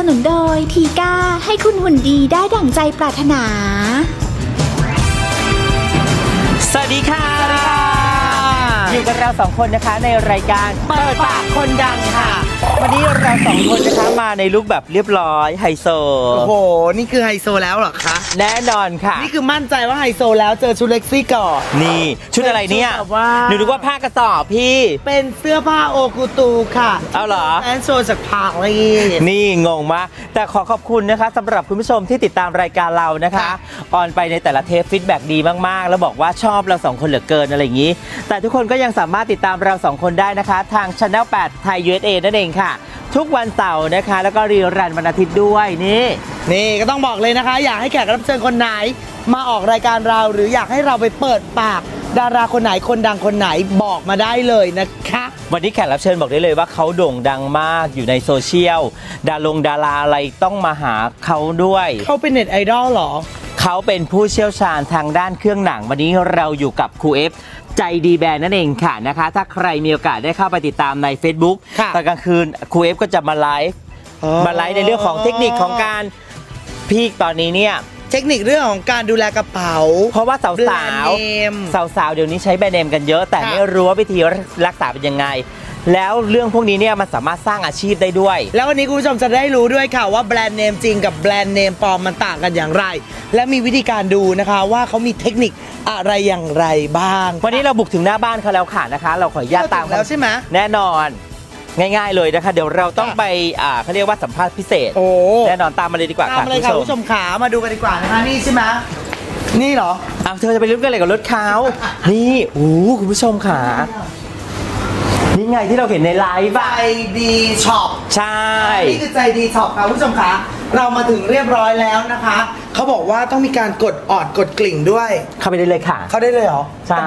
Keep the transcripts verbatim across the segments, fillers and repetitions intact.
นุนโดยทีก้าให้คุณหุ่นดีได้ดั่งใจปรารถนาสวัสดีค่ะอยู่กับเราสองคนนะคะในรายการเปิดปากคนดังค่ะวันนี้เราสองคนนะคะมาในลุคแบบเรียบร้อยไฮโซโอ้โหนี่คือไฮโซแล้วเหรอคะแน่นอนค่ะนี่คือมั่นใจว่าไฮโซแล้วเจอชุดเล็กซี่ก่อนนี่ชุดอะไรเนี่ยหนูนึกว่าผ้ากระสอบพี่เป็นเสื้อผ้าโอกุตูค่ะเอาเหรอแอนโชว์จากผักเลยนี่งงมากแต่ขอขอบคุณนะคะสำหรับคุณผู้ชมที่ติดตามรายการเรานะคะออนไปในแต่ละเทปฟีดแบ็กดีมากๆแล้วบอกว่าชอบเราสองคนเหลือเกินอะไรอย่างนี้แต่ทุกคนก็ยังสามารถติดตามเราสองคนได้นะคะทาง Channel แปด ไทย ยู เอส เอ นั่นเองค่ะทุกวันเสาร์นะคะแล้วก็รีรันวันอาทิตย์ด้วยนี่นี่ก็ต้องบอกเลยนะคะอยากให้แขกรับเชิญคนไหนมาออกรายการเราหรืออยากให้เราไปเปิดปากดาราคนไหนคนดังคนไหนบอกมาได้เลยนะคะวันนี้แขกรับเชิญบอกได้เลยว่าเขาโด่งดังมากอยู่ในโซเชียลดารงดาราอะไรต้องมาหาเขาด้วยเขาเป็นเน็ตไอดอลหรอเขาเป็นผู้เชี่ยวชาญทางด้านเครื่องหนังวันนี้เราอยู่กับครูเอฟใจดีแบรนด์นั่นเองค่ะนะคะถ้าใครมีโอกาสได้เข้าไปติดตามใน Facebook ตอนกลางคืนครูเอฟก็จะมาไลฟ์มาไลฟ์ในเรื่องของเทคนิคของการพีคตอนนี้เนี่ยเทคนิคเรื่องของการดูแลกระเป๋าเพราะว่าสาวสาวสาวสาวเดี๋ยวนี้ใช้แบรนด์เนมกันเยอะแต่ไม่รู้ว่าวิธีรักษาเป็นยังไงแล้วเรื่องพวกนี้เนี่ยมันสามารถสร้างอาชีพได้ด้วยแล้ววันนี้คุณผู้ชมจะได้รู้ด้วยค่ะว่าแบรนด์เนมจริงกับแบรนด์เนมปลอมมันต่างกันอย่างไรและมีวิธีการดูนะคะว่าเขามีเทคนิคอะไรอย่างไรบ้างวันนี้เราบุกถึงหน้าบ้านเขาแล้วค่ะนะคะเราขออนุญาตตามแล้วใช่ไหมแน่นอนง่ายๆเลยนะคะเดี๋ยวเราต้องไปอ่าเขาเรียกว่าสัมภาษณ์พิเศษโอ้แน่นอนตามมาเลยดีกว่าค่ะคุณผู้ชมขามาดูกันดีกว่านะคะนี่ใช่ไหมนี่เหรออ้าวเธอจะไปลุ้นกันอะไรกับรถเขานี่โอ้คุณผู้ชมขานี่ไงที่เราเห็นในไลฟ์ใจดีช็อปใช่นี่คือใจดีช็อปค่ะผู้ชมคะเรามาถึงเรียบร้อยแล้วนะคะเขาบอกว่าต้องมีการกดออดกดกลิ่งด้วยเข้าไปได้เลยค่ะเข้าได้เลยเหรอใช่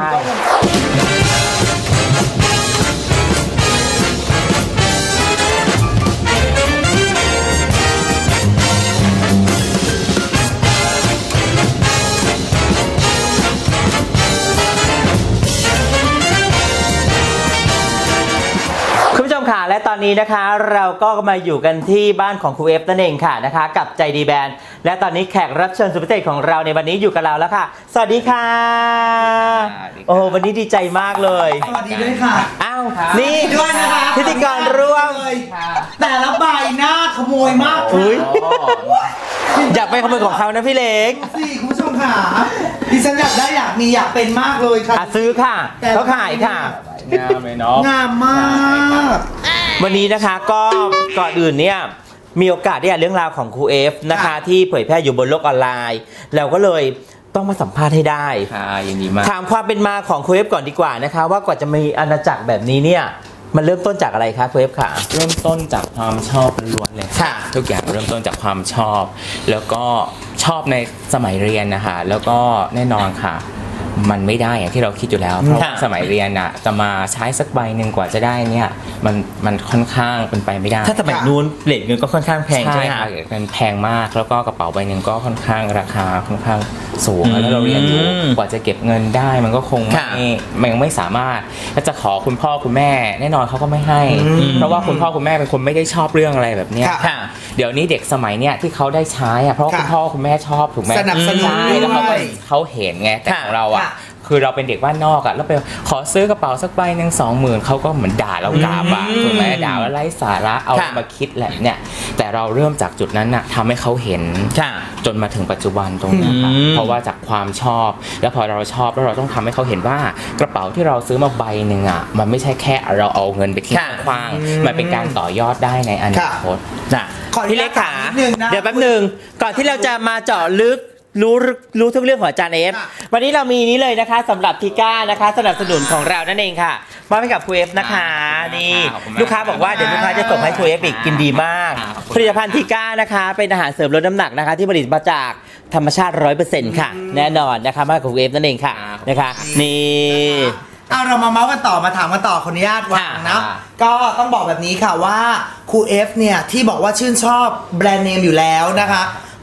ค่ะและตอนนี้นะคะเราก็มาอยู่กันที่บ้านของครูเอฟนั่นเองค่ะนะคะกับใจดีแบรนด์และตอนนี้แขกรับเชิญสุดพิเศษของเราในวันนี้อยู่กับเราแล้วค่ะสวัสดีค่ะโอ้วันนี้ดีใจมากเลยสวัสดีด้วยค่ะอ้าวนี่ด้วยนะคะพิธีกรร่วมแต่ละใบหน้าขโมยมากอุ้ยอยากไปขโมยของเขานะพี่เล็กสิคุณผู้ชมค่ะดิฉันอยากได้อยากมีอยากเป็นมากเลยค่ะซื้อค่ะเขาขายค่ะงามเลยเนาะงามมากวันนี้นะคะก็ก่อนอื่นเนี่ยมีโอกาสได้อ่านเรื่องราวของครูเอฟนะคะที่เผยแพร่อยู่บนโลกออนไลน์เราก็เลยต้องมาสัมภาษณ์ให้ได้ค่ะยินดีมากถามความเป็นมาของครูเอฟก่อนดีกว่านะคะว่ากว่าจะมีอาณาจักรแบบนี้เนี่ยมันเริ่มต้นจากอะไรคะครูเอฟค่ะเริ่มต้นจากความชอบล้วนเลยค่ะทุกอย่างเริ่มต้นจากความชอบแล้วก็ชอบในสมัยเรียนนะคะแล้วก็แน่นอนค่ะมันไม่ได้อย่างที่เราคิดอยู่แล้วเพราะสมัยเรียนอ่ะจะมาใช้สักใบหนึ่งกว่าจะได้เนี่ยมันมันค่อนข้างเป็นไปไม่ได้ถ้าสมัยนู้นเรทเงินก็ค่อนข้างแพงใช่ไหมคะมันแพงมากแล้วก็กระเป๋าใบหนึ่งก็ค่อนข้างราคาค่อนข้างสูงแล้วเราเรียนอยู่กว่าจะเก็บเงินได้มันก็คงไม่มันยังไม่สามารถถ้าจะขอคุณพ่อคุณแม่แน่นอนเขาก็ไม่ให้เพราะว่าคุณพ่อคุณแม่เป็นคนไม่ได้ชอบเรื่องอะไรแบบนี้เดี๋ยวนี้เด็กสมัยเนี้ยที่เขาได้ใช้อ่ะเพราะคุณพ่อคุณแม่ชอบถูกไหมสนับสนุนแล้วเขาเขาเห็นไงแต่ของเราอ่ะคือเราเป็นเด็กบ้านนอกอะแล้วไปขอซื้อกระเป๋าสักใบหนึ่งสองหมื่นเขาก็เหมือนด่าเรากาบอะถูกไหมด่าว่าไร้สาระเอามาคิดแหละเนี่ยแต่เราเริ่มจากจุดนั้นอะทำให้เขาเห็นจนมาถึงปัจจุบันตรงนี้ค่ะเพราะว่าจากความชอบแล้วพอเราชอบแล้วเราต้องทำให้เขาเห็นว่ากระเป๋าที่เราซื้อมาใบหนึ่งอะมันไม่ใช่แค่เราเอาเงินไปทิ้งขว้างมันเป็นการต่อยอดได้ในอนาคตนะพี่เล็กขาเดี๋ยวแป๊บนึงก่อนที่เราจะมาเจาะลึกรู้รู้ทุกเรื่องของอาจารย์เอฟวันนี้เรามีนี้เลยนะคะสำหรับทีก้านะคะสนับสนุนของเรานั่นเองค่ะมอบให้กับครูเอฟนะคะนี่ลูกค้าบอกว่าเดี๋ยวลูกค้าจะส่งให้ครูเอฟอีกกินดีมากผลิตภัณฑ์ทีก้านะคะเป็นอาหารเสริมลดน้ำหนักนะคะที่ผลิตมาจากธรรมชาติ ร้อยเปอร์เซ็นต์ ค่ะแน่นอนนะคะมากับครูเอฟนั่นเองค่ะนะคะนี่เอาเรามาเมาส์กันต่อมาถามกันต่อขออนุญาตวางนะก็ต้องบอกแบบนี้ค่ะว่าครูเอฟเนี่ยที่บอกว่าชื่นชอบแบรนด์เนมอยู่แล้วนะคะ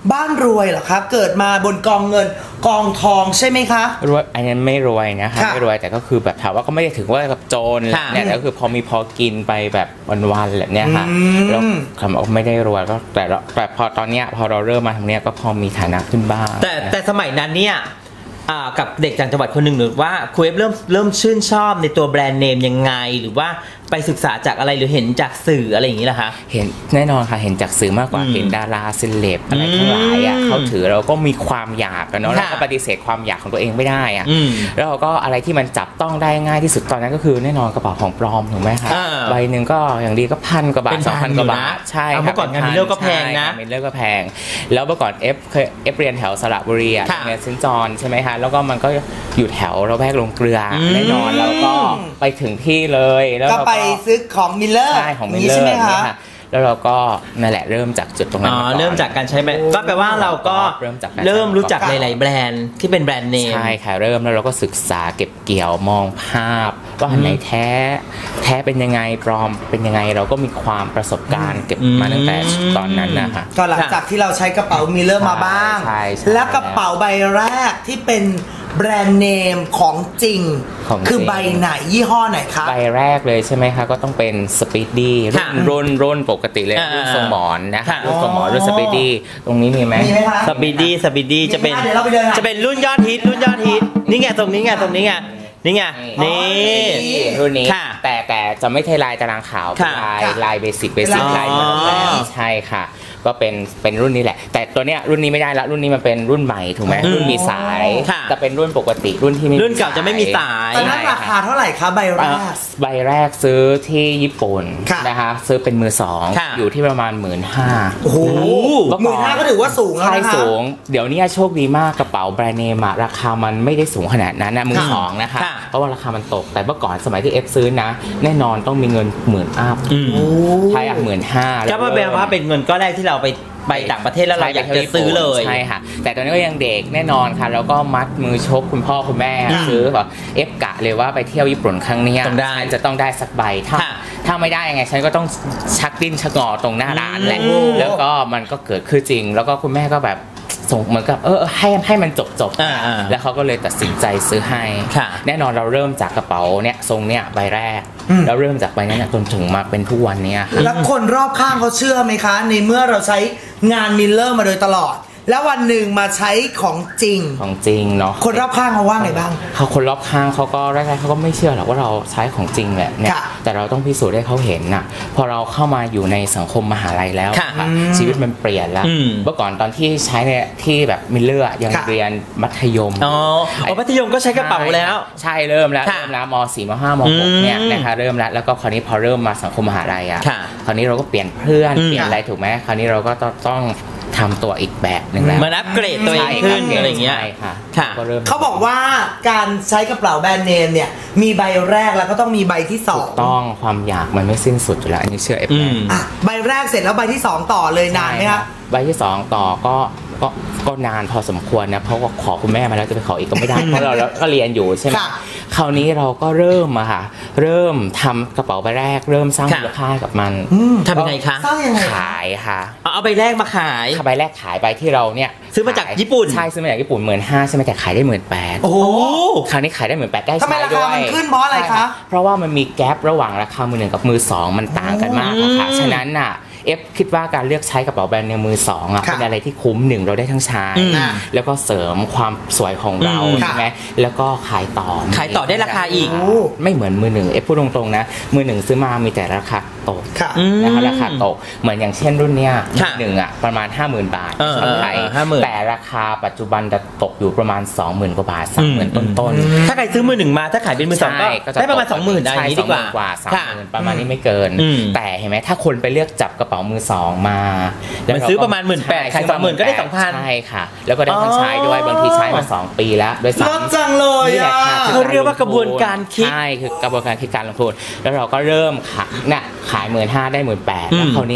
บ้านรวยเหรอคะเกิดมาบนกองเงินกองทองใช่ไหมคะรวยอันนั้นไม่รวยนะคะไม่รวยแต่ก็คือแบบถามว่าก็ไม่ได้ถึงว่ากับโจรเนี่ยแต่ก็คือพอมีพอกินไปแบบวันๆแบบเนี้ยค่ะแล้วคำว่าไม่ได้รวยก็แต่แต่พอตอนเนี้ยพอเราเริ่มมาทางเนี้ยก็พอมีฐานะขึ้นบ้างแต่แต่สมัยนั้นเนี่ยกับเด็กจากจังหวัดคนหนึ่งหรือว่าครูเอฟเริ่มเริ่มชื่นชอบในตัวแบรนด์เนมยังไงหรือว่าไปศึกษาจากอะไรหรือเห็นจากสื่ออะไรอย่างนี้ล่ะคะเห็นแน่นอนค่ะเห็นจากสื่อมากกว่าเห็นดาราเซเลบอะไรทั้งหลายอ่ะเขาถือเราก็มีความอยากกันเนาะแล้วก็ปฏิเสธความอยากของตัวเองไม่ได้อ่ะแล้วเราก็อะไรที่มันจับต้องได้ง่ายที่สุดตอนนั้นก็คือแน่นอนกระเป๋าของปลอมถูกไหมคะใบหนึ่งก็อย่างดีก็พันกว่าบาทสองพันกว่าบาทใช่เมื่อก่อนงานมิลเลอร์ก็แพงนะมิลเลอร์ก็แพงแล้วเมื่อก่อนเอฟเคยเอฟเรียนแถวสระบุรีอ่ะเนี่ยเซนจอนใช่ไหมคะแล้วก็มันก็อยู่แถวเราแวกลงเกลือแน่นอนแล้วก็ไปถึงที่เลยแล้วก็ไปซื้อของมิลเลอร์ใช่ของมิลเลอร์นี่ค่ะแล้วเราก็นั่นแหละเริ่มจากจุดตรงนั้นเริ่มจากการใช้ก็แปลว่าเราก็เริ่มจากเริ่มรู้จักหลายๆแบรนด์ที่เป็นแบรนด์เนมใช่ค่ะเริ่มแล้วเราก็ศึกษาเก็บเกี่ยวมองภาพว่าอันไหนแท้แท้เป็นยังไงปลอมเป็นยังไงเราก็มีความประสบการณ์เก็บมาตั้งแต่ตอนนั้นนะคะก็หลังจากที่เราใช้กระเป๋ามิลเลอร์มาบ้างแล้วกระเป๋าใบแรกที่เป็นแบรนด์เนมของจริงคือใบไหนยี่ห้อไหนครับใบแรกเลยใช่ไหมคะก็ต้องเป็นสปีดดี้รุ่นรุ่นปกติเลยรุ่นทรงหมอนนะคะรุ่นทรงหมอนรุ่นสปีดดี้ตรงนี้มีไหมสปีดดี้สปีดดี้จะเป็นจะเป็นรุ่นยอดฮิตรุ่นยอดฮิตนี่ไงตรงนี้ไงตรงนี้ไงนี่ไงนี่รุ่นนี้แต่แต่จะไม่ใช่ลายตารางขาวลายลายเบสิกเบสิกลายแบบใช่ค่ะก็เป็นเป็นรุ่นนี้แหละแต่ตัวเนี้ยรุ่นนี้ไม่ได้ละรุ่นนี้มันเป็นรุ่นใหม่ถูกไหมรุ่นมีสายจะเป็นรุ่นปกติรุ่นที่รุ่นเก่าจะไม่มีสายตอนนั้นราคาเท่าไหร่คะใบแรกใบแรกซื้อที่ญี่ปุ่นนะคะซื้อเป็นมือสองอยู่ที่ประมาณหมื่นห้าโอ้โหหมื่นห้าก็ถือว่าสูงแล้วนะคะใช่สูงเดี๋ยวนี้โชคดีมากกระเป๋าแบรนด์เนมราคามันไม่ได้สูงขนาดนั้นนะมือสองนะคะเพราะว่าราคามันตกแต่เมื่อก่อนสมัยที่เอฟซื้อนะแน่นอนต้องมีเงินหมื่นอัพใช่อ่ะหมื่นห้าก็แปลว่าเป็นเงินก้อนแรกที่เราไปไปต่างประเทศแล้วเราอยากจะซื้อเลยใช่ค่ะแต่ตอนนี้ก็ยังเด็กแน่นอนค่ะแล้วก็มัดมือชกคุณพ่อคุณแม่ซื้อแบบเอฟกะเลยว่าไปเที่ยวญี่ปุ่นครั้งนี้จะต้องได้สักใบถ้าถ้าไม่ได้ยังไงฉันก็ต้องชักดิ้นชักงอตรงหน้าร้านแหละแล้วก็มันก็เกิดขึ้นจริงแล้วก็คุณแม่ก็แบบส่งเหมือนกับเออให้ให้มันจบจบแล้วเขาก็เลยตัดสินใจซื้อให้แน่นอนเราเริ่มจากกระเป๋าเนี่ยทรงเนี่ยใบแรกแล้วเริ่มจากใบนั้นจนถึงมาเป็นทุกวันนี้แล้วคนรอบข้างเขาเชื่อไหมคะในเมื่อเราใช้งานมิลเลอร์มาโดยตลอดแล้ววันหนึ่งมาใช้ของจริงของจริงเนาะคนรอบข้างเขาว่าไงบ้างเขาคนรอบข้างเขาก็แรกๆเขาก็ไม่เชื่อหรอกว่าเราใช้ของจริงแหละเนี่ยแต่เราต้องพิสูจน์ให้เขาเห็นน่ะพอเราเข้ามาอยู่ในสังคมมหาลัยแล้วชีวิตมันเปลี่ยนแล้วเมื่อก่อนตอนที่ใช้เนี่ยที่แบบมิลเลอร์ยังเรียนมัธยมอ๋อมัธยมก็ใช้กระเป๋าแล้วใช่เริ่มแล้วเริ่มแล้วม.สี่ ม.ห้า ม.หกเนี่ยนะคะเริ่มแล้วแล้วก็คราวนี้พอเริ่มมาสังคมมหาลัยอ่ะคราวนี้เราก็เปลี่ยนเพื่อนเปลี่ยนอะไรถูกไหมคราวนี้เราก็ต้องทำตัวอีกแบบหนึ่งแล้วมันอัปเกรดตัวเองขึ้นอะไรเงี้ยค่ะเขาบอกว่าการใช้กระเป๋าแบรนด์เนมเนี่ยมีใบแรกแล้วก็ต้องมีใบที่สองต้องความอยากมันไม่สิ้นสุดอยู่แล้วอันนี้เชื่อเอฟอ่ะใบแรกเสร็จแล้วใบที่สองต่อเลยนานไหมคะใบที่สองต่อก็ก็ก็นานพอสมควรนะเพราะว่าขอคุณแม่มาแล้วจะไปขออีกก็ไม่ได้เพราะเราก็เรียนอยู่ใช่ไหมคราวนี้เราก็เริ่มอะค่ะเริ่มทำกระเป๋าใบแรกเริ่มสร้างมูลค่ากับมันทำยังไงคะสร้างยังไงขายค่ะเอาใบแรกมาขายใบแรกขายใบที่เราเนี่ยซื้อมาจากญี่ปุ่นใช่ซื้อมาจากญี่ปุ่นหมื่นห้าใช่ไหมแต่ขายได้หมื่นแปดโอ้คราวนี้ขายได้หมื่นแปดได้ใช้ด้วยทำไมราคามันขึ้นเพราะอะไรคะเพราะว่ามันมีแกลบระหว่างราคามือหนึ่งกับมือสองมันต่างกันมากค่ะฉะนั้นน่ะเอฟคิดว่าการเลือกใช้กระเป๋าแบรนด์ในมือสองอ่ะเป็นอะไรที่คุ้มหนึ่งเราได้ทั้งใช้แล้วก็เสริมความสวยของเราใช่ไหมแล้วก็ขายต่อขายต่อได้ราคาอีกไม่เหมือนมือหนึ่งเอฟพูดตรงๆนะมือหนึ่งซื้อมามีแต่ราคาตกนะคะราคาตกเหมือนอย่างเช่นรุ่นเนี้ยหนึ่งอ่ะประมาณห้าหมื่นบาทไทยแต่ราคาปัจจุบันจะตกอยู่ประมาณสองหมื่นกว่าบาทสามหมื่นต้นๆถ้าใครซื้อมือหนึ่งมาถ้าขายเป็นมือสองก็ได้ประมาณสองหมื่นได้นี้ดีกว่าสามหมื่นประมาณนี้ไม่เกินแต่เห็นไหมถ้าคนไปเลือกจับกระเป๋ามือสองมามันซื้อประมาณหมื่นแปดขายสองหมื่นก็ได้สองพันใช่ค่ะแล้วก็ได้ทั้งใช้ด้วยบางทีใช้มาสองปีแล้วด้วยซ้ำลดจังเลยอ่ะเขาเรียกว่ากระบวนการคิดใช่คือกระบวนการคิดการลงทุนแล้วเราก็เริ่มขายเนี่ยขายหมื่นห้าได้หมื่นแปดแล้วคราวนี้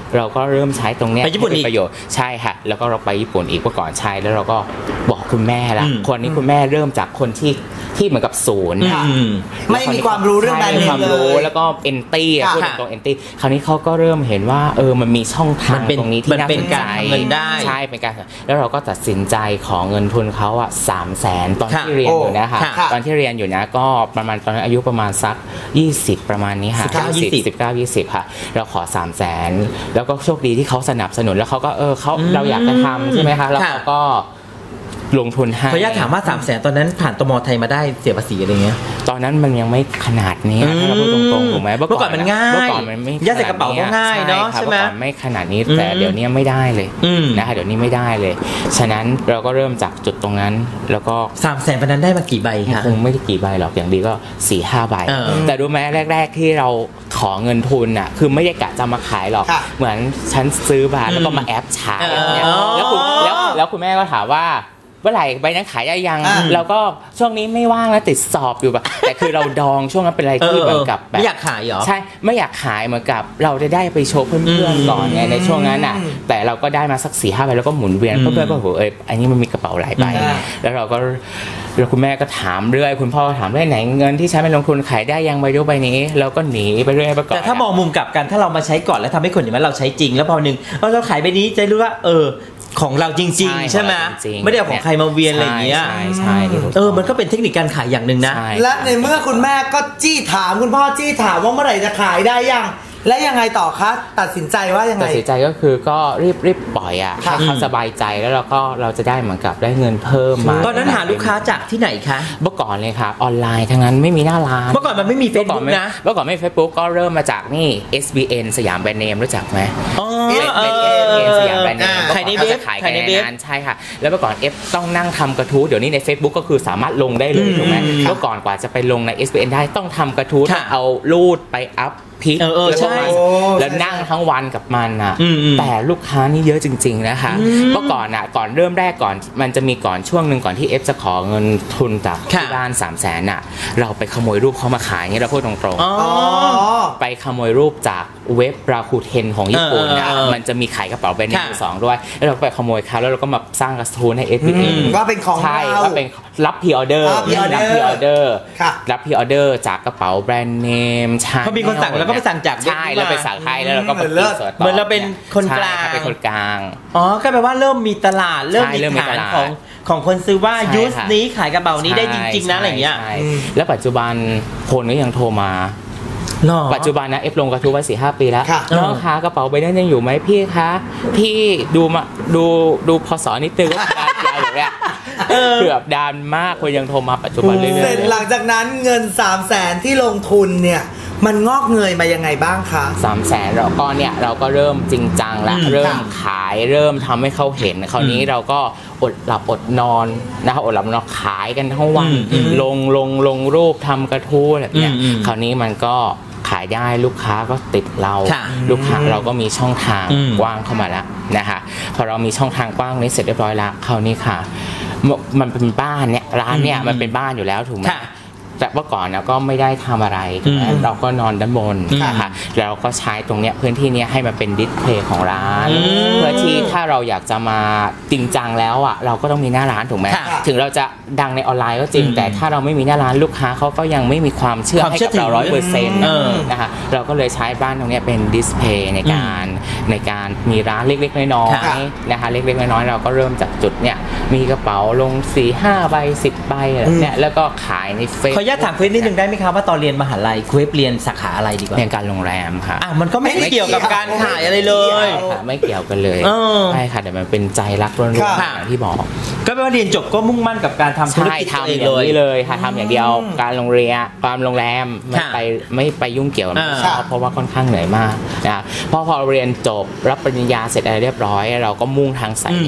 เราก็เริ่มใช้ตรงเนี้ยไปญี่ปุ่นอีกให้ประโยชน์ใช่ค่ะแล้วก็เราไปญี่ปุ่นอีกเมื่อก่อนใช้แล้วเราก็บอกคุณแม่ละอืมคนนี้คุณแม่เริ่มจากคนที่ที่เหมือนกับศูนย์อืมไม่มีความรู้เรื่องแบรนด์เนมความเลรู้ยแล้วก็เอนตี้ค่ะพูดตรงๆเอนตี้คราวนี้เขาก็เริ่มเห็นว่าเออมันมีช่องทางมันเป็นตรงนี้ที่มันน่าเป็นสนใจการทำเงินได้ใช่เป็นการแล้วเราก็ตัดสินใจขอเงินทุนเขาอ่ะสามแสนตอนค่ะที่เรียนอยู่นะคะค่ะตอนที่เรียนอยู่นะก็ประมาณตอนนั้นอายุประมาณสักยี่สิบประมาณนี้ค่ะสิบเก้ายี่สิบสิบเก้ายี่สิบค่ะเราขอสามแสนแล้วก็โชคดีที่เขาสนับสนุนแล้วเขาก็เออเขาเราอยากจะทำใช่ไหมคะแล้วเขาก็ลงทุนให้ขออนุญาตถามว่าสามแสนตอนนั้นผ่านตมไทยมาได้เสียภาษีอะไรเงี้ยตอนนั้นมันยังไม่ขนาดนี้อืมถ้าเราพูดตรงๆถูกไหมเมื่อก่อนมันง่ายเมื่อก่อนมันไม่ยัดใส่กระเป๋าก็ง่ายเนอะครับใช่ไหมเมื่อก่อนไม่ขนาดนี้อืมแต่เดี๋ยวนี้ไม่ได้เลยอืมนะคะเดี๋ยวนี้ไม่ได้เลย ฉะนั้นเราก็เริ่มจากจุดตรงนั้น แล้วก็สามแสนตอนนั้นได้มากี่ใบคะคงไม่ได้กี่ใบหรอกอย่างดีก็สี่ห้าใบเออแต่รู้ไหมแรก ๆที่เราขอเงินทุนอ่ะคือไม่ได้กะจะมาขายหรอกค่ะเหมือนฉันซื้อมาแล้วก็มาแอปใช้อย่างเงี้ยอ๋อแล้วคุณแล้วแล้วคุณแม่ก็ถามว่าเมื่อไหร่ใบนั้นขายได้ยังอ่าเราก็ช่วงนี้ไม่ว่างแล้วติดสอบอยู่แบบ แต่คือเราดองช่วงนั้นเป็นอะไรที่เหมือนกับแบบไม่อยากขายเหรอใช่ไม่อยากขายเหมือนกับเราจะได้ไปโชว์เพื่อนๆก่อนไงในช่วงนั้นอ่ะแต่เราก็ได้มาสักสี่ห้าใบแล้วก็หมุนเวียนอืมเพื่อนๆก็โหเอ้ยอันนี้มันมีกระเป๋าหลายใบอ่าแล้วเราก็แล้วคุณแม่ก็ถามเรื่อยคุณพ่อก็ถามเรื่อยไหนเงินที่ใช้ไปลงทุนขายได้ยังใบเดียวใบนี้เราก็หนีไปเรื่อยไปก่อนแต่ถ้ามองมุมกลับกันถ้าเรามาใช้ก่อนแล้วทำให้คนอย่างนั้นเราใช้จริง แล้วพอหนึ่งเราเราขายไปนี้จะรู้ว่าเออของเราจริง ๆ ใช่ไหมของเราจริงๆไม่ได้เอาของใครมาเวียนอะไรอย่างเงี้ยใช่ใช่ที่ถูกเออมันก็เป็นเทคนิคการขายอย่างหนึ่งนะใช่และในเมื่อคุณแม่ก็จี้ถามคุณพ่อจี้ถามว่าเมื่อไหร่จะขายได้ยังและยังไงต่อคะตัดสินใจว่ายังไงตัดสินใจก็คือก็รีบรีบปล่อยอ่ะค่ะให้เขาสบายใจแล้วเราก็เราจะได้เหมือนกับได้เงินเพิ่มมาตอนนั้นหาลูกค้าจากที่ไหนคะเมื่อก่อนเลยค่ะออนไลน์ทั้งนั้นไม่มีหน้าร้านเมื่อก่อนมันไม่มีเมื่อก่อน Facebook ไม่นะเมื่อก่อนไม่ Facebook ก็เริ่มมาจากนี่ เอส บี เอ็น สยามแบรนด์เนมรู้จักไหมอ๋อเป็นเอเป็นอเอส บี เอ็น สยามแบรนด์เนมขายในเมื่อเว็ก่อบ นขายขายในในเว็บนั้นใช่ค่ะแล้วเมื่อก่อนเอฟต้องนั่งทำกระทู้เดี๋ยวนี้ใน Facebook ก็คือสามารถลงได้เลยถูกไหมเมื่อก่อนกว่าจะไปลงใน เอส บี เอ็น ได้ต้องทำกระทู้ต้องเอารูดไปอัพพิกเออเออแล้วก็ใช่มาโอ้แล้วนั่งทั้งวันกับมันอ่ะอืมอืมแต่ลูกค้านี่เยอะจริงๆนะคะเมื่อก่อนอ่ะก่อนเริ่มแรกก่อนมันจะมีก่อนช่วงหนึ่งก่อนที่เอฟจะขอเงินทุนจากค่ะที่บ้านสามแสนอ่ะเราไปขโมยรูปเขามาขายเนี่ยเราพูดตรงๆอ๋ออ๋อไปขโมยรูปจากเว็บราคูเทนของญี่ปุ่นนะเออเออเออมันจะมีขายกระเป๋าแบรนด์เนมค่ะมือสองด้วย แล้วเราก็ไปขโมยเขาแล้วเราก็มาสร้างกระทู้ใน เอส บี เอ็นอืมว่าเป็นของใช่เราว่าเป็นรับพรีออเดอร์อ่า pre-order รับพรีออเดอร์ค่ะรับพรีออเดอร์จากกระเป๋าแบรนด์เนมใช่พอมีคนสั่งแล้วก็ไปสั่งจากเว็บใช่นี้มาแล้วไปสั่งให้แล้วเราก็ไปเลิศส่งต่เหมือนเราเป็นคนกลางใช่เป็นคนกลางอ๋อก็แปลว่าเริ่มมีตลาดเริ่มใช่มีเริ่มมีฐานตลาดของของคนซื้อว่าใช่ยูสค่ะนี้ขายกระเป๋านี้ได้จริง ๆ นะอะไรอย่างเงี้ยใช่แล้วปัจจุบันคนก็ยังโทรมาหรอปัจจุบันนะเอฟลงกระทู้ไว้สี่ห้าปีแล้วค่ะน้องคะกระเป๋าใบนั้นยังอยู่ไหมพี่คะพี่ดูมาดูดูพศนิดนึงว่าดานยาวอย่างเงี้ยเกือบดานมากคนยังโทรมาปัจจุบันเรื่อยๆเสร็จหลังจากนั้นเงินสามแสนที่ลงทุนเนี่ยมันงอกเงยมายังไงบ้างคะสามแสนเราก็เนี่ยเราก็เริ่มจริงจังแล้วอืมเริ่มค่ะขายเริ่มทำให้เขาเห็นคราวนี้เราก็อดหลับอดนอนนะครับอดหลับอดนอนขายกันทั้งวันอืมอืมลงลงลงรูปทำกระทู้แบบเนี้ยอืมอืมคราวนี้มันก็ขายได้ลูกค้าก็ติดเราค่ะลูกค้าเราก็มีช่องทางอืมกว้างเข้ามาแล้วนะคะพอเรามีช่องทางกว้างนี้เสร็จเรียบร้อยแล้วคราวนี้ค่ะมมันเป็นบ้านเนี่ยร้านเนี่ยมันเป็นบ้านอยู่แล้วถูกไหมค่ะแต่เมื่อก่อนเราก็ไม่ได้ทำอะไรถูกไหมอืมเราก็นอนด้านบนอืมนะคะเราก็ใช้ตรงเนี้ยพื้นที่เนี้ยให้มันเป็นดิสเพลย์ของร้านอืมเพื่อที่ถ้าเราอยากจะมาจริงจังแล้วอ่ะเราก็ต้องมีหน้าร้านถูกไหมค่ะถึงเราจะดังในออนไลน์ก็จริงอืมแต่ถ้าเราไม่มีหน้าร้านลูกค้าเขาก็ยังไม่มีความเชื่อความให้เชื่อกับเราถือร้อยเปอร์เซ็นต์เออนะคะเราก็เลยใช้บ้านตรงเนี้ยเป็นดิสเพลย์ในการในการมีร้านเล็กๆน้อยค่ะๆนะคะเล็กๆน้อยๆเราก็เริ่มจากจุดเนี้ยมีกระเป๋าลงสี่ห้าใบสิบใบอะไรเนี่ยแล้วก็ขายในเฟซขออนุญาตถามคุณนิดนึงได้ไหมครับว่าตอนเรียนมหาลัยคุณเรียนสาขาอะไรดีกว่าเรียนการโรงแรมค่ะอ่ะมันก็ไม่ได้เกี่ยวกับการขายอะไรเลยค่ะไม่เกี่ยวกันเลยเออใช่ค่ะแต่มันเป็นใจรักล้วนๆค่ะอย่างที่บอกก็แปลว่าเรียนจบก็มุ่งมั่นกับการทำธุรใช่กิจทำเออง ย่างเลยนี้เลยค่ะทำอย่างเดียวการโรงเรียนการโรงแรมไม่ค่ะไปไม่ไปยุ่งเกี่ยวอ่าไม่ชอบเพราะว่าค่อนข้างเหนื่อยมากนะพอพอเรียนจบรับปริญญาเสร็จอะไรเรียบร้อย เราก็มุ่งทางสายนี้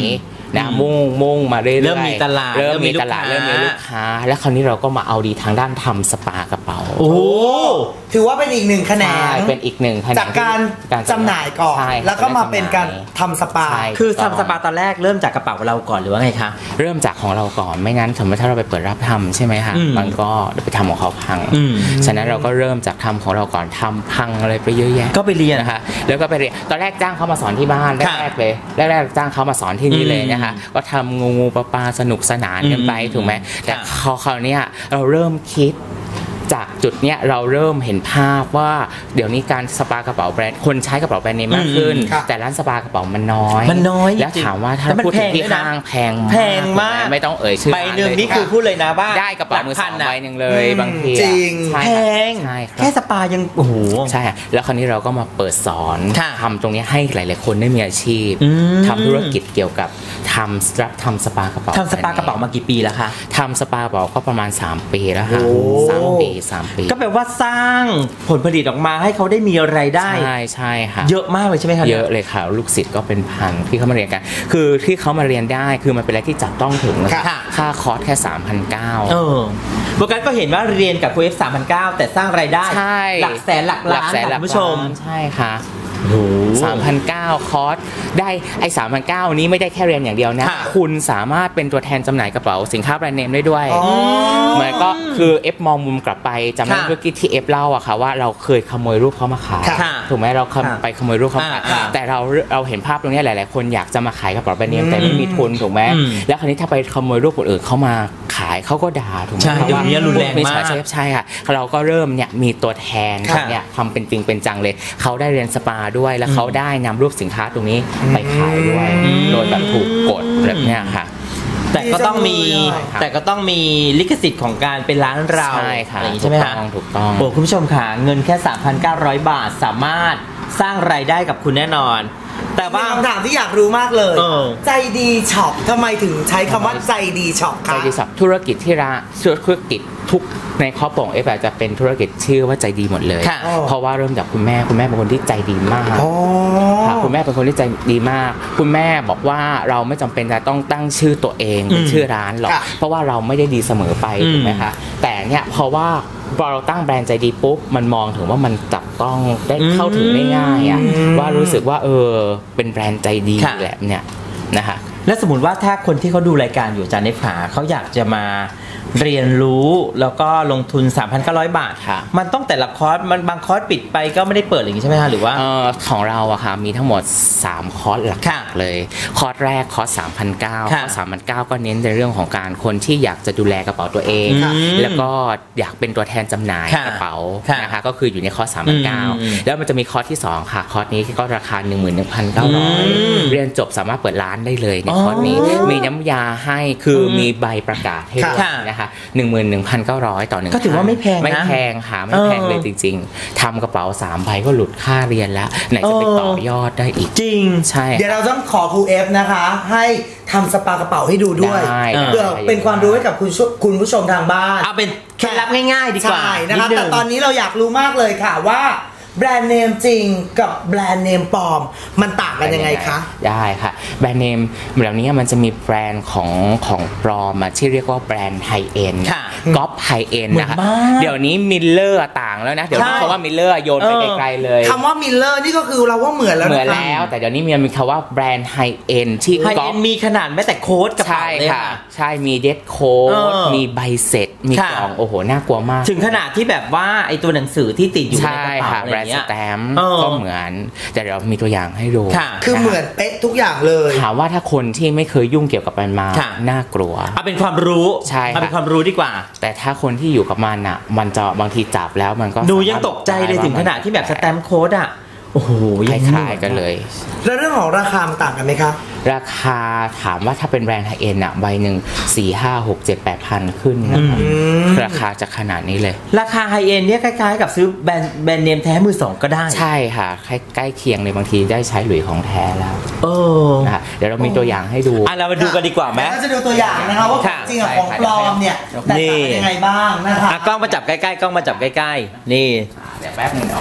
นะมุ่งมุ่งมาเรื่อยๆเริ่มมีตลาดเริ่มมีตลาดเริ่เริ่มมมีมีลูลูกกค้าค้าแล้วคราวนี้เราก็มาเอาดีทางด้านทำสปากระเป๋าโอ้ถือว่าเป็นอีกหนึ่งแขนใช่งเป็นอีกหนึ่งแขนงจากการการจำหน่ายก่อนใช่แล้วก็มาเป็นการทำสปาใช่คือทำสปาตอนแรกเริ่มจากกระเป๋าเราก่อนหรือว่าไงคะเริ่มจากของเราก่อนไม่งั้นสมมติถ้าเราไปเปิดรับทำใช่ไหมคะอืมมันก็ไปทำของเขาพังอืมฉะนั้นเราก็เริ่มจากทำของเราก่อนทำพังอะไรไปเยอะแยะก็ไปเรียนนะคะแล้วก็ไปเรียนตอนแรกจ้างเขามาสอนที่บ้านค่ะแรกๆเลยแรกๆจ้างเขามาสอนที่นี่เลยนะคะก็ทำงูงูปลาปลาสนุกสนานกันไปอืมถูกไหมแต่ค่ะคราวคราวเนี้ยเราเริ่มคิดจากจุดเนี้ยเราเริ่มเห็นภาพว่าเดี๋ยวนี้การสปากระเป๋าแบรนด์คนใช้กระเป๋าแบรนด์เนมมากขึ้นอืมค่ะแต่ร้านสปากระเป๋ามันน้อยมันน้อยแล้วจริงถามว่าถ้าแล้วมันพูดถึงที่แพงด้วยนะห้างแพงแพงมากไม่ต้องเอ่ยชื่อใบหนึ่งร้าเลยนี่คือพูดเลยนะว่าได้กระเป๋ามือสองหลักพันอะใบหนึ่งเลยอืมบางทีอะจริงใช่แพค่ะงใช่ครับแค่สปายังโอ้โหใช่ค่ะแล้วคราวนี้เราก็มาเปิดสอนค่ะทำตรงนี้ให้หลายๆคนได้มีอาชีพอืมทำธุรกิจเกี่ยวกับทำรับทำสปากระเป๋าทำสปากระเป๋ามากี่ปีแล้วคะทำสปากระเป๋าก็ประมาณสามปีแล้วค่ะโอ้สามปีสามปีก็แปลว่าสร้างผลผลิตออกมาให้เขาได้มีรายได้ใช่ใช่ค่ะเยอะมากเลยใช่ไหมคะเยอะเลยค่ะลูกศิษย์ก็เป็นพันที่เขามาเรียนกัน คือที่เขามาเรียนได้คือมันเป็นอะไรที่จับต้องถึงนะค่ะค่าคอร์สแค่ สามพันเก้าร้อยเออโบกัสก็เห็นว่าเรียนกับครูเอฟสามพันเก้าแต่สร้างรายได้ใช่หลักแสนหลักล้านแสนหลัค่ะกคุณผู้ชมล้านใช่ค่ะโอ้โหสามพันเก้าร้อยคอร์สได้ไอ้สามพันเก้าร้อยนี้ไม่ได้แค่เรียนอย่างเดียวนะค่ะคุณสามารถเป็นตัวแทนจำหน่ายกระเป๋าสินค้าแบรนด์เนมได้ด้วยอ๋อเหมือนก็คือเอฟมองมุมกลับไปจำได้ค่ะเมื่อกี้ที่เอฟเล่าอะค่ะว่าเราเคยขโมยรูปเขามาขายค่ะถูกไหมเราค่ะไปขโมยรูปเขามาขายอ่าแต่เราเราเห็นภาพตรงนี้หลาย ๆ คนอยากจะมาขายกระเป๋าแบรนด์เนมอืมแต่ไม่มีทุนถูกไหมอืมแล้วคราวนี้ถ้าไปขโมยรูปคนอื่นเขามาขายเขาก็ด่าถูกไหมใช่เพราะว่าเดี๋ยวนี้รุนแรงมากมิจฉชีพใช่ค่ะเราก็เริ่มเนี่ยมีตัวแทนค่ะเนี่ยทำเป็นจริงเป็นจังเลยเขาได้เรียนสปาด้วยแล้วเขาได้นำรูปสินค้าตรงนี้ไปขายด้วยอืมโดยแบบถูกกฎแบบเนี้ยค่ะแต่ก็ต้องมีดีจังเลยอะแต่ก็ต้องมีลิขสิทธิ์ของการเป็นร้านเราใช่ค่ะอย่างนี้ใช่ไหมถูกคะต้องถูกต้องโอ้คุณผู้ชมค่ะเงินแค่ สามพันเก้าร้อย บาทสามารถสร้างรายได้กับคุณแน่นอน แต่มีว่าคำถามที่อยากรู้มากเลยเออใจดีช็อปทำไมถึงใช้คำว่าใจดีช็อปใจคะดีสับธุรกิจที่ร้านธุรกิจทุกในครอบครัวของเอฟจะเป็นธุรกิจชื่อว่าใจดีหมดเลยค่ะเพราะว่าเริ่มจากคุณแม่คุณแม่เป็นคนที่ใจดีมากอ๋อค่ะคุณแม่เป็นคนที่ใจดีมาก คุณแม่บอกว่าเราไม่จำเป็นจะต้องตั้งชื่อตัวเองเป็นอืมชื่อร้านหรอกค่ะเพราะว่าเราไม่ได้ดีเสมอไปอืมถูกไหมคะแต่เนี่ยเพราะว่าพอเราตั้งแบรนด์ใจดีปุ๊บมันมองถึงว่ามันจับต้องได้เข้าถึงได้ง่ายอะอืมว่ารู้สึกว่าเออเป็นแบรนด์ใจดีค่ะแหละเนี่ยนะคะแล้วสมมติว่าถ้าคนที่เขาดูรายการอยู่อาจารย์เนฟขาเขาอยากจะมาเรียนรู้แล้วก็ลงทุน สามพันเก้าร้อย บาทค่ะมันต้องแต่ละคอร์สมันบางคอร์สปิดไปก็ไม่ได้เปิดอย่างนี้ใช่ไหมคะหรือว่าเอ่อของเราอะค่ะมีทั้งหมดสามคอร์สหลักค่ะๆเลยคอร์สแรกคอร์สสามพันเก้าร้อยค่ะคอร์สสามพันเก้าร้อยก็เน้นในเรื่องของการคนที่อยากจะดูแลกระเป๋าตัวเองค่ะแล้วก็อยากเป็นตัวแทนจำหน่ายค่ะกระเป๋าค่ะนะคะก็คืออยู่ในคอร์สสามพันเก้าร้อยอืมแล้วมันจะมีคอร์สที่สองค่ะคอร์สนี้ก็ราคา หนึ่งหมื่นหนึ่งพันเก้าร้อยอืมเรียนจบสามารถเปิดร้านได้เลยในอ๋อคอร์สนี้มีน้ำยาให้คืออมมีใบประกาศให้ด้วยค่ะนะคะหนึ่งหมื่นหนึ่งพันเก้าร้อยต่อหนึ่งก็ถือว่าไม่แพงนะไม่แพงค่ะไม่แพงเลยเออจริงๆทำกระเป๋าสามใบก็หลุดค่าเรียนแล้วไหนจะไปต่อยอดได้อีกจริงใช่เดี๋ยวเราต้องขอครูเอฟนะคะ ให้ทำสปากระเป๋าให้ดูด้วยได้เพื่อเป็นความรู้ให้กับคุณผู้ชมคุณผู้ชมทางบ้านเอาเป็นเคล็ดลับง่ายๆดีกว่าใช่นะคะดงแต่ตอนนี้เราอยากรู้มากเลยค่ะว่าแบรนด์เนมจริงกับแบรนด์เนมปลอมมันต่างกันยังไงคะได้ค่ะแบรนด์เนมแบบนี้มันจะมีแบรนด์ของของปลอมอะที่เรียกว่าแบรนด์ไฮเอ็นค่ะก๊อปไฮเอ็นเหมือนนะคะมากเดี๋ยวนี้มิลเลอร์ต่างแล้วนะเดี๋ยวนี้ใช่เขาว่ามิลเลอร์โยนไปเออไกลๆเลยคำว่ามิลเลอร์นี่ก็คือเราว่าเหมือนแล้วเหมือนนะคะแล้วแต่เดี๋ยวนี้มีคำว่าแบรนด์ไฮเอ็นที่ไฮก๊อเอ็ปนมีขนาดแม้แต่โค้ดกระเป๋าใช่เลยค่ะค่ะใช่มีเดดโค้เอดอมีใบเสร็จมีค่ะกล่องโอ้โหน่ากลัวมากถึงขนาดที่แบบว่าไอตัวหนังสือที่ติดอยู่ในใช่กระเป๋าค่ะอะไรแบรนด์เงี้สยแตมป์เออก็เหมือนแต่เดี๋ยวมีตัวอย่างให้ดูค่ะคือเหมือนเป๊ะทุกอย่างเลยถามว่าถ้าคนที่ไม่เคยยุ่งเกี่ยวกับมันมาค่ะน่ากลัวเอาเป็นความรู้ใช่ค่ะเอาเป็นความรู้ดีกว่าแต่ถ้าคนที่อยู่กับมันอ่ะ มันจะบางทีจับแล้วมันก็หนูยังตกใจเลยถึงขนาดที่แบบสแตมป์โค้ดอ่ะโอ้โหคยังล้ายๆกันเลยแล้วเรื่องของราคามันต่างกันไหมคะราคาถามว่าถ้าเป็นแบรนด์ไฮเอ็นอ่ะใบหนึ่งสี่ห้าหกเจ็ดแปดพันขึ้นนะคะอืมราคาจะขนาดนี้เลยราคาไฮเอ็นเนี่ยคล้ายๆกับซื้อแบรนด์แบรนด์เนมแท้มือสองก็ได้ใช่ค่ะใกล้ใกล้เคียงเลยบางทีได้ใช้หลุยของแท้แล้วเออนะคะเดี๋ยวเรามีตัวอย่างให้ดูอ่ะเรามาดูกันดีกว่าไหมแล้วจะดูตัวอย่างนะคะว่าของจริงกับของปลอมเนี่ยแตกต่างกันยังไงบ้างนะคะอ่ะกล้องมาจับใกล้ๆกล้องมาจับใกล้ๆนี่เดี๋ยวแป๊บนึงเนาะ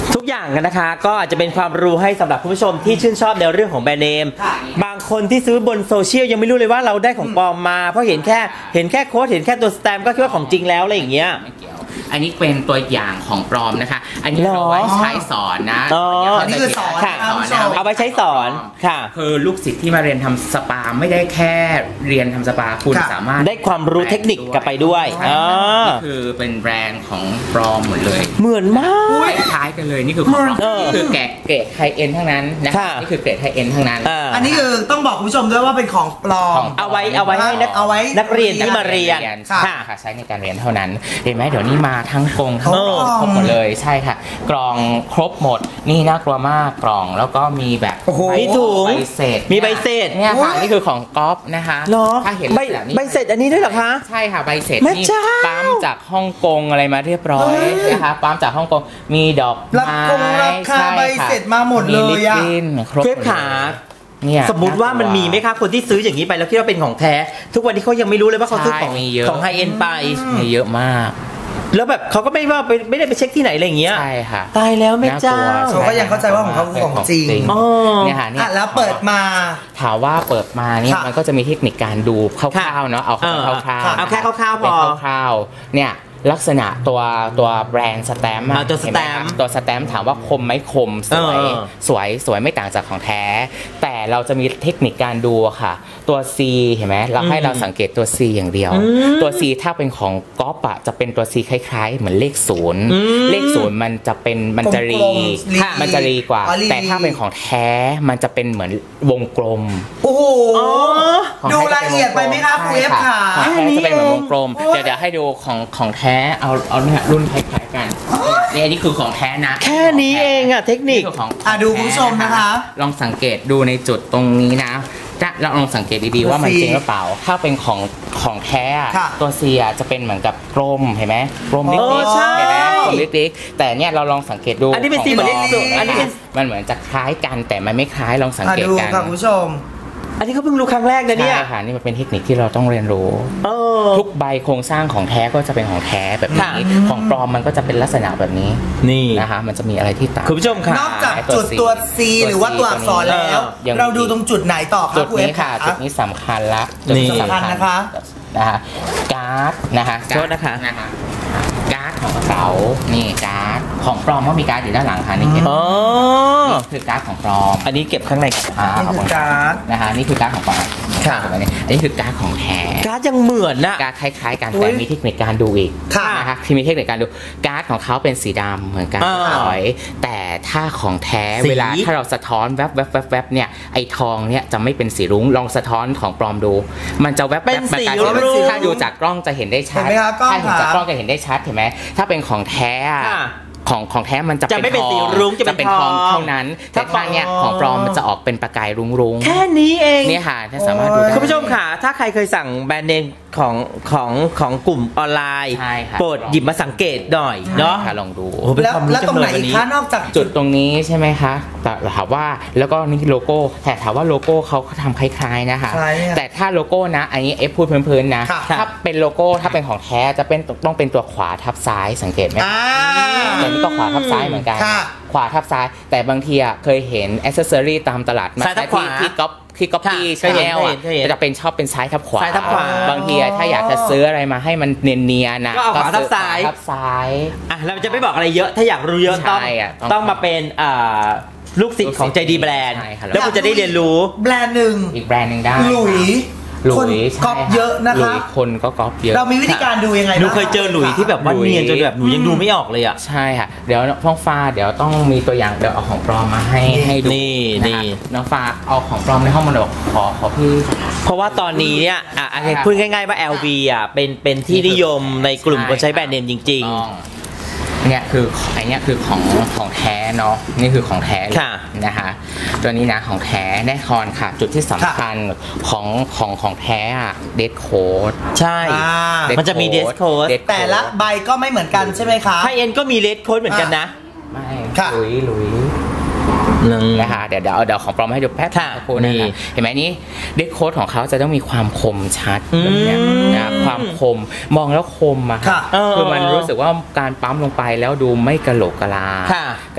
ทุกอย่างกันนะคะก็อาจจะเป็นความรู้ให้สำหรับคุณผู้ชมที่ชื่นชอบในเรื่องของแบรนด์เนมบางคนที่ซื้อบนโซเชียลยังไม่รู้เลยว่าเราได้ของปลอมมาเพราะเห็นแค่เห็นแค่โค้ดเห็นแค่ตัวสแตมป์ก็คิดว่าของจริงแล้วอะไรอย่างเงี้ยอันนี้เป็นตัวอย่างของปลอมนะคะอันนี้เราไว้ใช้สอนนะอันนี้คือสอนค่ะเอาไว้ใช้สอนค่ะคือลูกศิษย์ที่มาเรียนทำสปาไม่ได้แค่เรียนทำสปาคุณสามารถได้ความรู้เทคนิคกลับไปด้วยนี่คือเป็นแบรนด์ของปลอมหมดเลยเหมือนมากคล้ายกันเลยนี่คือของนี่คือแกะเกรดไฮเอ็นทั้งนั้นนะคะนี่คือเกรดไฮเอ็นทั้งนั้นอันนี้คือต้องบอกคุณผู้ชมด้วยว่าเป็นของปลอมเอาไว้เอาไว้ให้นักเอาไว้นักเรียนที่มาเรียนค่ะใช้ในการเรียนเท่านั้นเห็นไหมเดี๋ยวนี้มาทั้งกงทั้งครบหมดเลยใช่ค่ะกล่องครบหมดนี่น่ากลัวมากกล่องแล้วก็มีแบบมีถุงใบเสร็จมีใบเสร็จเนี่ยค่ะนี่คือของก๊อฟนะคะถ้าเห็นใบเสร็จอันนี้ด้วยเหรอคะใช่ค่ะใบเสร็จนี่ปั๊มจากฮ่องกงอะไรมาเรียบร้อยนะคะปั๊มจากฮ่องกงมีดอกไม้ราคาใบเสร็จมาหมดเลยอ่ะเก็บขาสมมุติว่ามันมีไหมคะคนที่ซื้ออย่างนี้ไปแล้วคิดว่าเป็นของแท้ทุกวันนี้เขายังไม่รู้เลยว่าเขาซื้อของของไฮเอ็นไปมีเยอะมากแล้วแบบเขาก็ไม่ว่าไปไม่ได้ไปเช็คที่ไหนอะไรอย่างเงี้ยใช่ค่ะตายแล้วแม่เจ้าเขาก็ยังเข้าใจว่าของเขาคือของจริงเนี่ยค่ะนี่แล้วเปิดมาถามว่าเปิดมาเนี่ยมันก็จะมีเทคนิคการดูคร่าวๆเนาะเอาคร่าวๆเอาแค่คร่าวๆพอคร่าวๆเนี่ยลักษณะตัวตัวแบรนด์สแตมป์ตัวสแตมป์ตัวสแตมป์ถามว่าคมไหมคมสวยสวยสวยไม่ต่างจากของแท้แต่เราจะมีเทคนิคการดูค่ะตัว C เห็นไหมเราให้เราสังเกตตัว C อย่างเดียวตัว C ถ้าเป็นของก๊อปอะจะเป็นตัว C คล้ายๆเหมือนเลขศูนย์เลขศูนย์มันจะเป็นมันจะรีมันจะรีกว่าแต่ถ้าเป็นของแท้มันจะเป็นเหมือนวงกลมโอ้โหดูละเอียดไปไหมคะครูเอฟค่ะของแท้จะเป็นเหมือนวงกลมเดี๋ยวเดี๋ยวให้ดูของของแท้เอาเอาเนี่ยรุ่นคล้ายๆกันนี่อันนี้คือของแท้นะแค่นี้เองอะเทคนิคของอ่ะดูคุณผู้ชมนะคะลองสังเกตดูในจุดตรงนี้นะจะเราลองสังเกตดีๆว่ามันจริงหรือเปล่าถ้าเป็นของของแท้ตัวเสียจะเป็นเหมือนกับกลมเห็นไหมกลมเล็กๆเห็นไหมกลมเล็กๆแต่เนี่ยเราลองสังเกตดูอันนี้เป็นสีเหมือนเล็กๆอันนี้มันเหมือนจะคล้ายกันแต่มันไม่คล้ายลองสังเกตกันดูค่ะคุณผู้ชมอันนี้เขาเพิ่งรู้ครั้งแรกนะเนี่ยใช่ค่ะนี่มันเป็นเทคนิคที่เราต้องเรียนรู้ทุกใบโครงสร้างของแท้ก็จะเป็นของแท้แบบนี้ของปลอมมันก็จะเป็นลักษณะแบบนี้นี่นะคะมันจะมีอะไรที่ต่างคุณผู้ชมค่ะนอกจากจุดตัว C หรือว่าตัวอักษรแล้วเราดูตรงจุดไหนต่อครับจุดนี้ค่ะจุดนี้สำคัญละจุดนี้สำคัญนะคะนะคะการ์ดนะคะโทษนะคะการ์ดของเขานี่การ์ดของปลอมก็มีการ์ดอยู่ด้านหลังค่ะนี่อ๋อนี่คือการ์ดของปลอมอันนี้เก็บข้างในอ่าของการ์ดนะคะนี่คือการ์ดของปลอมค่ะอันนี้อันนี้คือการ์ดของแท้การ์ดยังเหมือนนะการ์ดคล้ายๆกันแต่มีเทคนิคการดูอีกนะคะที่มีเทคนิคการดูการ์ดของเขาเป็นสีดำเหมือนกันสวยแต่ถ้าของแท้เวลาถ้าเราสะท้อนแวบแวบแวบแวบเนี่ยไอ้ทองเนี่ยจะไม่เป็นสีรุ้งลองสะท้อนของปลอมดูมันจะแวบเป็นสีรุ้งถ้าดูจากกล้องจะเห็นได้ชัดถ้าเห็นจากกล้องจะเห็นได้ชัดเห็นไหมถ้าเป็นของแท้ของของแท้มันจะเป็นทองจะเป็นทองเท่านั้นแต่ถ้าเนี่ยของปลอมมันจะออกเป็นประกายรุ้งๆแค่นี้เองเนี่ยค่ะถ้าสามารถดูได้คุณผู้ชมค่ะถ้าใครเคยสั่งแบรนด์เนมของของของกลุ่มออนไลน์โปรดหยิบมาสังเกตหน่อยเนาะลองดูแล้วแล้วตรงไหนคะนอกจากจุดตรงนี้ใช่ไหมคะแต่ถามว่าแล้วก็นี่โลโก้แต่ถามว่าโลโก้เขาทำคล้ายๆนะคะแต่ถ้าโลโก้นะอันนี้เอฟพูดเพลินๆนะถ้าเป็นโลโก้ถ้าเป็นของแท้จะเป็นต้องเป็นตัวขวาทับซ้ายสังเกตไหมแต่นี่ก็ขวาทับซ้ายเหมือนกันขวาทับซ้ายแต่บางทีอ่ะเคยเห็นแอคเซสซอรี่ตามตลาดมาที่ที่ก๊อปที่ก๊อปปี้ชแนลอ่ะจะเป็นชอบเป็นซ้ายทับขวาบางทีถ้าอยากจะซื้ออะไรมาให้มันเนียนๆนะก็ขวาทับซ้ายทับซ้ายอ่ะเราจะไม่บอกอะไรเยอะถ้าอยากรู้เยอะต้องต้องมาเป็นอ่าลูกศิษย์ของใจดีแบรนด์แล้วคุณจะได้เรียนรู้แบรนด์หนึ่งอีกแบรนด์หนึ่งได้หลุยคนก๊อปเยอะนะคะคนก็ก๊อปเยอะเรามีวิธีการดูยังไงหนูเคยเจอหลุยที่แบบว่าเนียนจนแบบหนูยังดูไม่ออกเลยอ่ะใช่ค่ะเดี๋ยวน้องฟ้าเดี๋ยวต้องมีตัวอย่างเดี๋ยวเอาของปลอมมาให้ให้ดูนี่นี่น้องฟ้าเอาของปลอมในห้องมาดูขอขอพี่เพราะว่าตอนนี้เนี่ยอ่ะพูดง่ายๆว่า แอล วี อ่ะเป็นเป็นที่นิยมในกลุ่มคนใช้แบรนด์เนมจริงๆเนี่ยคือไอเนี่ยคือของของแท้เนาะนี่คือของแท้นะคะตัวนี้นะของแท้แน่นอนค่ะจุดที่สำคัญของของของแท้อะเดทโค้ดใช่มันจะมีเดทโค้ดแต่ละใบก็ไม่เหมือนกันใช่ไหมคะไฮเอ็นก็มีเดทโค้ดเหมือนกันนะไม่ลุยลุยนะคะเดี๋ยวเดี๋ยวเดี๋ยวของปลอมให้ดูแป๊บนี่เห็นไหมนี่เดทโค้ดของเขาจะต้องมีความคมชัดนะความคมมองแล้วคมอะคือมันรู้สึกว่าการปั๊มลงไปแล้วดูไม่กระโหลกกะลา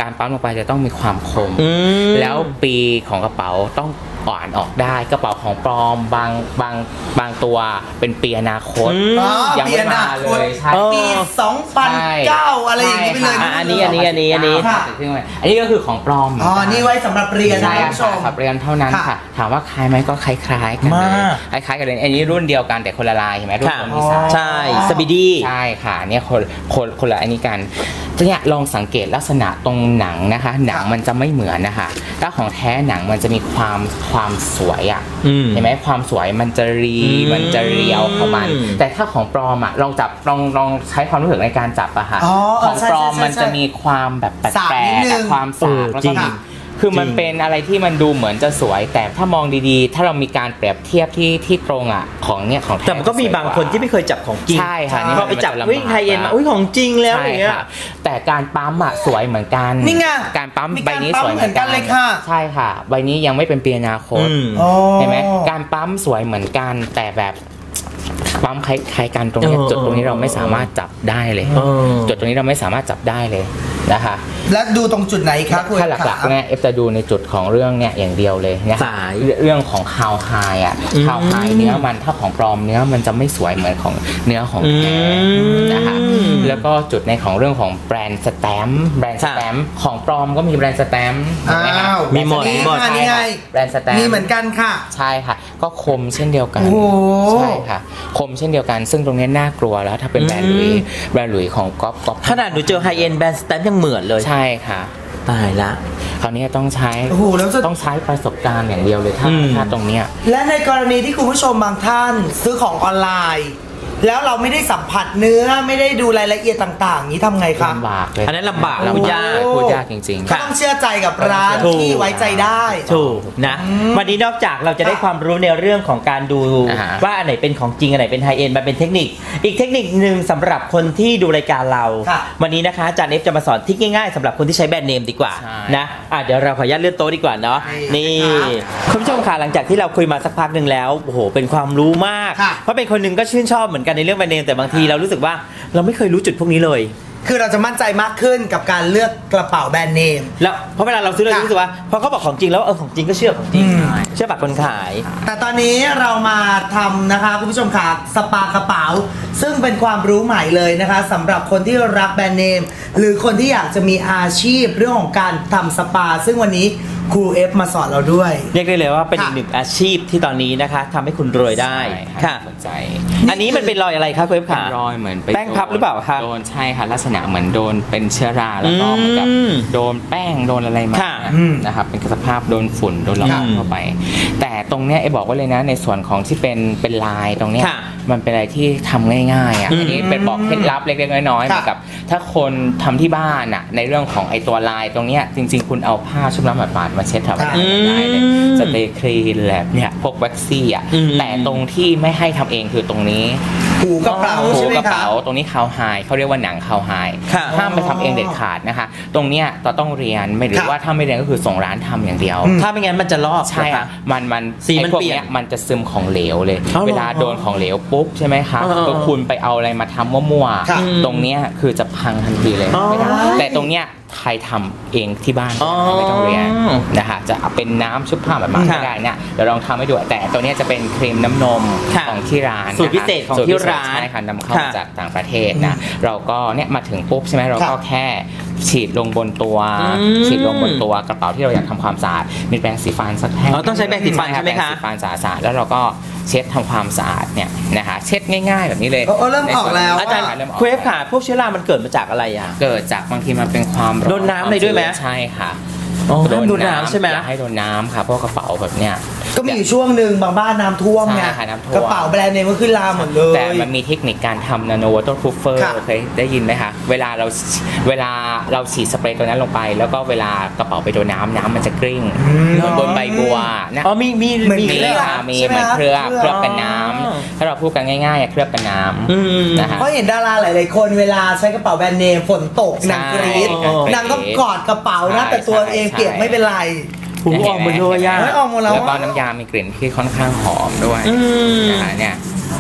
การปั๊มลงไปจะต้องมีความคมแล้วปีของกระเป๋าต้องอ่อนออกได้กระเป๋าของปลอมบางบางบางตัวเป็นปีอนาคตยังไม่มาเลยใช่ปีสองพันเก้าอะไรอย่างนี้ไปเลยอันนี้อันนี้อันนี้อันนี้อันนี้ก็คือของปลอมอ๋อนี่ไว้สำหรับเรียนนะผู้ชมครับเรียนเท่านั้นค่ะถามว่าคล้ายไหมก็คล้ายๆกันคล้ายๆกันเลยอันนี้รุ่นเดียวกันแต่คนละลายใช่ไหมรุ่นคนมีสายใช่สปีดี้ใช่ค่ะเนี่ยคนคนคนละอันนี้กันเนี่ยลองสังเกตลักษณะตรงหนังนะคะหนังมันจะไม่เหมือนนะคะถ้าของแท้หนังมันจะมีความความสวยอ่ะเห็นไหมความสวยมันจะรีมันจะเรียวของมันแต่ถ้าของปลอมอ่ะลองจับลองลองใช้ความรู้สึกในการจับอะค่ะของปลอมมันจะมีความแบบแปลกๆความสากแล้วก็คือมันเป็นอะไรที่มันดูเหมือนจะสวยแต่ถ้ามองดีๆถ้าเรามีการเปรียบเทียบที่ที่ตรงอ่ะของเนี่ยของแต่มันก็มีบางคนที่ไม่เคยจับของจริงใช่ค่ะนี่พอไปจับวิ่งไทยเย็นมาอุ้ยของจริงแล้วอย่างเงี้ยแต่การปั๊มอ่ะสวยเหมือนกันนี่ไงการปั๊มใบนี้สวยเหมือนกันเลยค่ะใช่ค่ะใบนี้ยังไม่เป็นปีอนาคตเห็นไหมการปั๊มสวยเหมือนกันแต่แบบปั๊มคล้ายๆกันตรงนี้จุดตรงนี้เราไม่สามารถจับได้เลยจุดตรงนี้เราไม่สามารถจับได้เลยนะคะและดูตรงจุดไหนครับถ้าหลักๆเนี่ยเอฟจะดูในจุดของเรื่องเนี่ยอย่างเดียวเลยเนี่ยเรื่องของคาวไฮอ่ะคาวไฮเนื้อมันถ้าของปลอมเนื้อมันจะไม่สวยเหมือนของเนื้อของแท้นะคะแล้วก็จุดในของเรื่องของแบรนด์สแตมป์แบรนด์สแตมป์ของปลอมก็มีแบรนด์สแตมป์มีหมดมีหมดนี่ไงแบรนด์สแตมป์มีเหมือนกันค่ะใช่ค่ะก็คมเช่นเดียวกันใช่ค่ะคมเช่นเดียวกันซึ่งตรงนี้น่ากลัวแล้วถ้าเป็นแบรนด์หลุยแบรนด์หลุยของก๊อปก๊อปขนาดหนูเจอไฮเอ็นแบรนด์สแตมป์ยังเหมือนเลยใช่ค่ะตายละคราวนี้ต้องใช้ต้องใช้ประสบการณ์อย่างเดียวเลยถ้าถ้าตรงเนี้ยและในกรณีที่คุณผู้ชมบางท่านซื้อของออนไลน์แล้วเราไม่ได้สัมผัสเนื้อไม่ได้ดูรายละเอียดต่างๆนี้ทำไงคะลำบากเลยอันนั้นลำบากพูดยากพูดยากจริงๆก็ต้องเชื่อใจกับร้านที่ไว้ใจได้ถูกนะวันนี้นอกจากเราจะได้ความรู้ในเรื่องของการดูว่าอันไหนเป็นของจริงอันไหนเป็นไฮเอ็นมันเป็นเทคนิคอีกเทคนิคหนึ่งสำหรับคนที่ดูรายการเราวันนี้นะคะอาจารย์เอฟจะมาสอนทิคง่ายๆสำหรับคนที่ใช้แบรนด์เนมดีกว่านะอ่ะเดี๋ยวเราขออนุญาตเลื่อนโต๊ะดีกว่าเนาะนี่คุณผู้ชมค่ะหลังจากที่เราคุยมาสักพักหนึ่งแล้วโอ้โหเป็นความรู้มากเพราะเป็นคนหนึ่งก็ชื่นชอบเหมือนกันในเรื่องแบรนด์เนมแต่บางทีเรารู้สึกว่าเราไม่เคยรู้จุดพวกนี้เลยคือเราจะมั่นใจมากขึ้นกับการเลือกกระเป๋าแบรนด์เนมแล้วเพราะเวลาเราซื้อเรารู้สึกว่าพอเขาบอกของจริงแล้วเออของจริงก็เชื่อของจริงเชื่อปากคนขายแต่ตอนนี้เรามาทำนะคะคุณผู้ชมค่ะสปากระเป๋าซึ่งเป็นความรู้ใหม่เลยนะคะสำหรับคนที่รักแบรนด์เนมหรือคนที่อยากจะมีอาชีพเรื่องของการทำสปาซึ่งวันนี้ครูเอฟมาสอนเราด้วยเรียกได้เลยว่าเป็นอีกหนึ่งอาชีพที่ตอนนี้นะคะทำให้คุณรวยได้ค่ะสนใจอันนี้มันเป็นรอยอะไรคะครูเอฟค่ะรอยเหมือนแป้งพับหรือเปล่าคะโดนใช่ค่ะลักษณะเหมือนโดนเป็นเชื้อราแล้วก็เหมือนกับโดนแป้งโดนอะไรมานะครับเป็นสภาพโดนฝุ่นโดนละอองเข้าไปแต่ตรงเนี้ยไอ้บอกไว้เลยนะในส่วนของที่เป็นเป็นลายตรงเนี้ยมันเป็นอะไรที่ทำง่ายๆอ่ะอันนี้เป็นบอกเคล็ดลับเล็กๆน้อยๆเหมือนกับถ้าคนทำที่บ้านอ่ะในเรื่องของไอ้ตัวลายตรงเนี้ยจริงๆคุณเอาผ้าชุบน้ำบาดๆมาเช็ดทำได้เลยสเตย์คลีนแลบเนี่ยพวกแว็กซี่อ่ะแต่ตรงที่ไม่ให้ทำเองคือตรงนี้หูกระเป๋าหูกระเป๋าตรงนี้คาวไฮเขาเรียกว่าหนังคาวไฮห้ามไปทำเองเด็ดขาดนะคะตรงเนี้ยเราต้องเรียนไม่หรือว่าถ้าไม่เรียนก็คือส่งร้านทำอย่างเดียวถ้าไม่งั้นมันจะลอกใช่ค่ะมันมันสีมันเปลี่ยนมันจะซึมของเหลวเลยเวลาโดนของเหลวปุ๊บใช่ไหมคะก็คุณไปเอาอะไรมาทำมั่วๆตรงเนี้ยคือจะพังทันทีเลยไม่ได้แต่ตรงเนี้ยใครทำเองที่บ้านไม่ต้องเรียนนะคะจะเป็นน้ำชุบผ้าแบบมาได้เนี่ยเดี๋ยวลองทำให้ดูแต่ตัวนี้จะเป็นครีมน้ำนมของที่ร้านสูตรพิเศษของที่ร้านใช่ค่ะนำเข้าจากต่างประเทศนะเราก็เนี่ยมาถึงปุ๊บใช่ไหมเราก็แค่ฉีดลงบนตัวฉีดลงบนตัวกระเป๋าที่เราอยากทำความสะอาดมีแปรงสีฟันสักแท่งต้องใช้แปรงสีฟันใช่ไหมคะแปรงสีฟันสะอาดแล้วเราก็เช็ดทำความสะอาดเนี่ยนะคะเช็ดง่ายๆแบบนี้เลยโอ้เริ่มออกแล้วอาจารย์คุยค่ะพวกเชื้อรามันเกิดมาจากอะไรอ่ะเกิดจากบางทีมันเป็นความโดนน้ำเลยด้วยไหมใช่ค่ะโดนน้ำใช่ไหมให้โดนน้ำค่ะเพราะกระเป๋าแบบเนี้ยก็มีช่วงหนึ่งบางบ้านน้ำท่วมไงกระเป๋าแบรนด์เนมก็ขึ้นราหมดเลยแต่มันมีเทคนิคการทำนาโนวอเตอร์พรูฟเฟอร์เคยได้ยินไหมคะเวลาเราเวลาเราฉีดสเปรย์ตัวนั้นลงไปแล้วก็เวลากระเป๋าไปโดนน้ำน้ำมันจะกลิ้งบนใบบัวนะอ๋อมีมีมีค่ะมีเหมือนเคลือบเคลือบกันน้ำถ้าเราพูดกันง่ายๆเคลือบกันน้ำนะคะเพราะเห็นดาราหลายๆคนเวลาใช้กระเป๋าแบรนด์เนมฝนตกนางกรี๊ดนางต้องกอดกระเป๋านะแต่ตัวเองเปียกไม่เป็นไรหูออกหมดเลยอ่ะออกหมดแล้วแล้วก็น้ำยามีกลิ่นที่ค่อนข้างหอมด้วยนะคะเนี่ย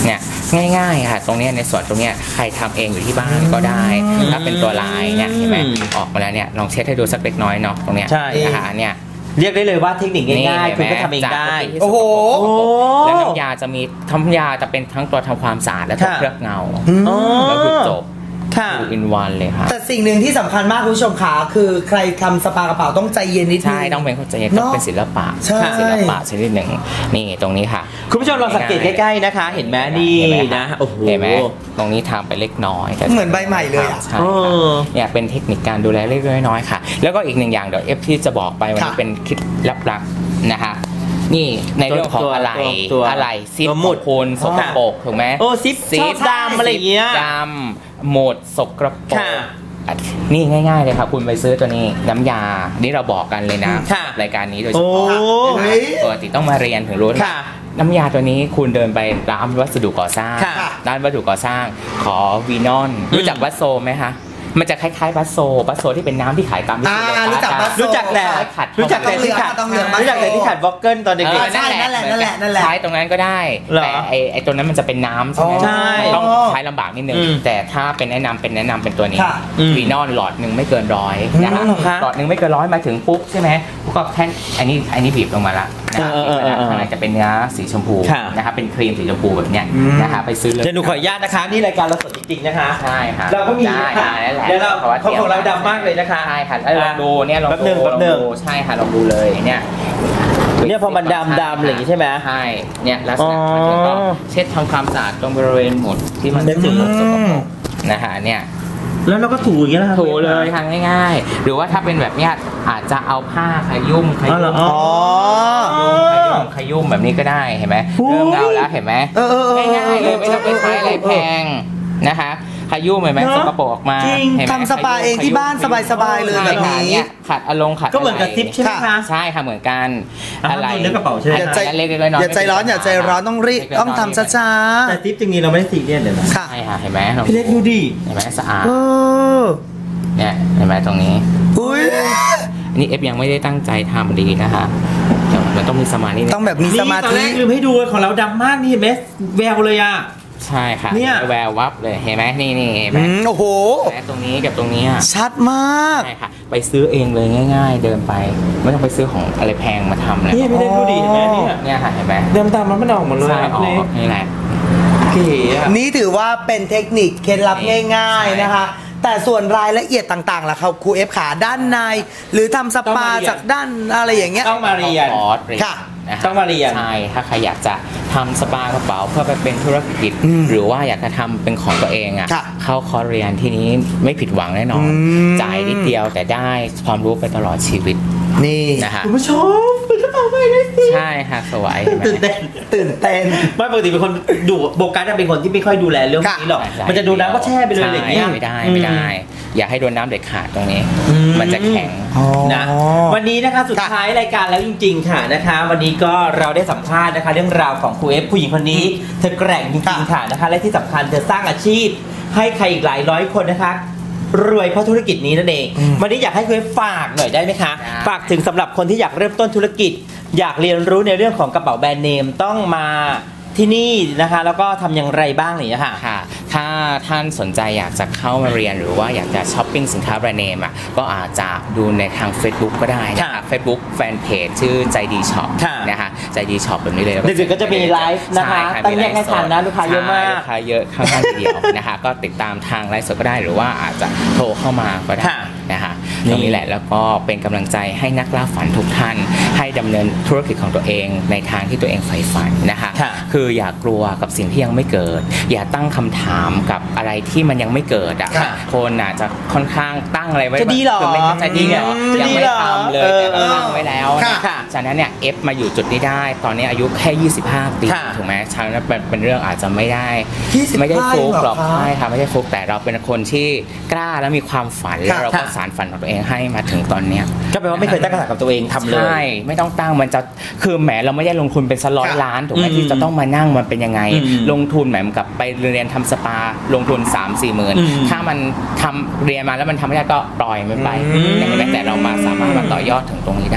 เนี่ยง่ายๆค่ะตรงเนี้ยในส่วนตรงเนี้ยใครทำเองอยู่ที่บ้านก็ได้ถ้าเป็นตัวลายเนี่ยเห็นไหมออกมาแล้วเนี่ยลองเช็ดให้ดูสักเล็กน้อยเนาะตรงเนี้ยใช่นะคะเนี่ยเรียกได้เลยว่าเทคนิคง่ายๆคุณก็ทำเองได้โอ้โหแล้วน้ำยาจะมีน้ำยาจะเป็นทั้งตัวทำความสะอาดและตัวเคลือบเงาอ๋อแล้วคือจบค่ะทูอินวันเลยค่ะแต่สิ่งหนึ่งที่สำคัญมากคุณผู้ชมขาคือใครทำสปากระเป๋าต้องใจเย็นนิดนึงใช่ต้องเป็นเข้าใจต้องเป็นศิลปะใช่ศิลปะชนิดหนึ่งนี่ตรงนี้ค่ะคุณผู้ชมลองสังเกตใกล้ๆนะคะ เห็นไหมนี่นะโอ้โหเห็นไหมตรงนี้ทำไปเล็กน้อยแต่เหมือนใบใหม่เลยอ่ะใช่เอค่ะอเนี่ยเป็นเทคนิคการดูแลเล็กๆน้อยๆค่ะ แล้วก็อีกหนึ่งอย่างเดี๋ยวเอฟที่จะบอกไปวันนี้ค่ะเป็นเคล็ดลับๆนะคะ นี่ในเรื่องของตัวอะไรตัวอะไรซิปตัวหมุดโคนสกปรกถูกไหมโอ้ซิปชอบดำอะไรอย่างเงี้ยดำหมดสกปรกค่ะนี่ง่ายๆเลยครับคุณไปซื้อตัวนี้น้ำยานี่เราบอกกันเลยนะค่ะรายการนี้โดยเฉพาะโอ้เฮ้ยปกติต้องมาเรียนถึงรู้ค่ะน้ำยาตัวนี้คุณเดินไปร้านวัสดุก่อสร้างค่ะร้านวัสดุก่อสร้าง ขอวีนอนรู้จักวัสโซไหมคะมันจะคล้ายๆบัสโซบัสโซที่เป็นน้ำที่ขายตามอ่ารู้จักบัสโซรู้จักแหละขัดรู้จักแต่ที่ขัดต้องเหลืองต้องเหลืองรู้จักแต่ที่ขัดวอลเกิลตอนเด็กเออใช่นั่นแหละนั่นแหละนั่นแหละใช้ตรงนั้นก็ได้เหรอแต่ไอไอตัวนั้นมันจะเป็นน้ำใช่ไหมใช่ต้องใช้ลำบากนิดนึงอืมแต่ถ้าเป็นแนะนำเป็นแนะนำเป็นตัวนี้ค่ะอืมวีนอนหลอดหนึ่งไม่เกินร้อยนะอืมเหรอคะหลอดหนึ่งไม่เกินร้อยมาถึงปุ๊บใช่ไหมก็แค่อันนี้อันนี้บีบลงมาละนะครับเออเออเออเออข้างในจะเป็นเนื้อสีชมพูค่ะนะครับเป็นครีมสีชมพูแบบเนี้ยนะคะไปซื้อเลยเดี๋ยวหนูขออนุญาตนะคะนี่รายการเราสดจริงๆนะคะใช่ค่ะเราก็มีได้ค่ะได้แหละเดี๋ยวเราพะว่ของของเราดำมากเลยนะคะใช่ค่ะแล้วลองดูเนี่ยลองแป๊บหนึ่ดูงแป๊บหนึ่งลองดูใช่ค่ะลองดูเลยเนี่ยเนี่ยพอมันดำดำอะไรอย่างงี้ใช่ไหมใช่เนี่ยลักษณะมันจะก็เช็ดทำความสะอาดตรงบริเวณหมดที่มันนึกถึงสกปรกนะฮะเนี่ยแล้วเราก็ถูอย่างเงี้ยนะคะถูเลยทางง่ายๆ หรือว่าถ้าเป็นแบบเนี้ยอาจจะเอาผ้าขยุ่มขอ๋อยุ่เหรอมอ๋อขยุ่มขยุ่มแบบนี้ก็ได้เห็นไหมโอ้ยเริ่มเงาแล้วเห็นไหมเออเออเออง่ายๆเลยไม่ต้องไปใช้อะไรแพงนะคะขยุ่มเห็นไหมเนอะสกปรกออกมาจริงเห็นไหมทำสปาเองที่บ้านสบายๆเลยใช่แบบนี้ค่ะเนี่ยขัดอารมณ์ขัดก็เหมือนกับซิปใช่ไหมคะใช่ค่ะเหมือนกันอ่ะอะไรมันอยู่ในกระเป๋าใช่ไหมอย่าใจเล็กๆน้อยๆอย่าใจร้อนอย่าใจร้อนต้องรีบต้องทำช้าแต่ซิปจริงๆเราไม่ได้ซีเรียสเลยนะๆค่ะใช่ค่ะเห็นไหมลองพี่เล็กดูดิเห็นไหมสะอาดเออเนี่ยเห็นไหมตรงนี้อุ้ยอันนี้เอฟยังไม่ได้ตั้งใจทำดีนะคะเดี๋ยวมันต้องมีสมาธิต้องแบบมีสมานี่ตอนธิแรกลืมให้ดูของเราดำมากนี่เห็นไหมแววเลยอ่ะใช่ค่ะเนี่ยแวววับเลยเห็นไหมนี่นี่เห็นไหมอืมโอ้โหแม้ตรงนี้กับตรงนี้อะชัดมากใช่ค่ะ ไปซื้อเองเลยง่าย ๆ เดินไปไม่ต้องไปซื้อของอะไรแพงมาทำเลยนี่พี่เล็กดูดิเห็นไหมเนี่ยเนี่ยค่ะเห็นไหมเดิมตามมันไม่ออกหมดเลยใช่อะอพี่เล็อก กนี่แหละเก๋อะนี่ถือว่าเป็นเทคนิคเคล็ดลับง่าย ๆนะคะ แต่ส่วนรายละเอียดต่างๆล่ะครับครูเอฟขาด้านใน หรือทำสปาจากด้านอะไรอย่างเงี้ยต้องมาเรียนคอร์สเรียนค่ะนะคบต้องมาเรียนใช่ถ้าใครอยากจะทำสปากระเป๋าเพื่อไปเป็นธุรกิจอืมหรือว่าอยากจะทำเป็นของตัวเองอ่ะค่ะเข้าคอร์สเรียนที่นี้ไม่ผิดหวังแน่นอนอืมจ่ายนิดเดียวแต่ได้ความรู้ไปตลอดชีวิตนี่นะฮะคุณผู้ชมเปิดกระเป๋าไปเลยสิใช่ค่ะสวยเห็นไหมตื่นเต้นตื่นเต้นไม่ปกติเป็นคนดูโบกัสจะเป็นคนที่ไม่ค่อยดูแลเรื่องพวกนี้หรอกใช่มันจะดูน้ำก็แช่ไปเลยอะไรอย่างเงี้ยใช่ไม่ได้ไม่ได้ อย่าให้โดนน้ำเด็ดขาดตรงนี้อืมมันจะแข็งนะวันนี้นะคะสุดท้ายรายการแล้วจริง ๆ ค่ะนะคะ วันนี้ก็เราได้สัมภาษณ์นะคะ เรื่องราวของครูเอฟผู้หญิงคนนี้เธอแกร่งจริงๆค่ะนะคะ และที่สำคัญเธอสร้างอาชีพ ให้ใครอีกหลายร้อยคนนะคะ รวยเพราะธุรกิจนี้นั่นเอง วันนี้อยากให้ครูเอฟฝากหน่อยได้ไหมคะได้ฝากถึงสำหรับคนที่อยากเริ่มต้นธุรกิจ อยากเรียนรู้ในเรื่องของกระเป๋าแบรนด์เนมต้องมาที่นี่นะคะ แล้วก็ทำอย่างไรบ้างเนี่ยค่ะค่ะ ถ้าท่านสนใจอยากจะเข้ามาเรียนหรือว่าอยากจะช้อปปิ้งสินค้าแบรนด์เนมอ่ะก็อาจจะดูในทาง Facebook ก็ได้นะค่ะคะ Facebook แฟนเพจชื่อใจดีช็อปค่ะนะคะใจดีช็อปแบบนี้เลยดึกๆก็จะมีไลฟ์นะคะใช่ตั้งแยกให้ทันนะลูกค้าเยอะมากใช่ลูกค้าเยอะข้างๆทีเดียวนะคะ ก็ติดตามทางไลฟ์สดก็ได้หรือว่าอาจจะโทรเข้ามาก็ได้ค่ะนะคะนี่ตรงนี้แหละแล้วก็เป็นกำลังใจให้นักล่าฝันทุกท่าน ให้ดำเนินธุรกิจของตัวเองในทางที่ตัวเองใฝ่ฝันนะคะค่ะคืออย่ากลัวกับสิ่งที่ยังไม่เกิด อย่าตั้งคำถามกับอะไรที่มันยังไม่เกิดอ่ะค่ะคนอาจจะค่อนข้างตั้งอะไรไว้จะดีเหรอคือไม่จะดีเหรอจะยังดีไม่เหรอทำเลยเออแต่เราตั้งไว้แล้วค่ะนะฉะนั้นเนี่ยเอฟมาอยู่จุดนี้ได้ ตอนนี้อายุแค่ยี่สิบห้าปีค่ะถูกไหมฉะนั้นเป็นเป็นเรื่องอาจจะไม่ได้ยี่สิบห้าไม่ได้ฟุกหรอกเหรอคะใช่ค่ะไม่ได้ฟุกแต่เราเป็นคนที่กล้าและมีความฝันแล้วค่ะเราก็สานฝันของตัวเองให้มาถึงตอนเนี้ยก็แปลว่าไม่เคยตั้งคำถามกับตัวเองทำเลยใช่ไม่ต้องตั้งมันจะคือแหมเราไม่ได้ลงทุนเป็นสร้อยค่ะล้านถูกไหมอืมที่จะต้องมานั่งมันเป็นยังไงอืมลงทุนแหมกับไปเรียนทำสปาลงทุน สามสี่หมื่นอืมถ้ามันทำเรียนมาแล้วมันทำไม่ได้ก็ปล่อยมันไปอืมเห็นไหมแต่เรามาสามารถมาต่อยอดถึงตรงนี้ได้คน